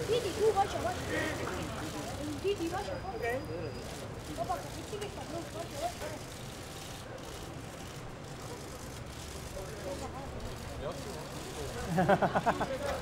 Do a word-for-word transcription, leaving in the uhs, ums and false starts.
Didi, tu faccia, faccia. Didi, faccia, faccia. Papà, capisci che sta pronto, faccia, faccia. È ottimo.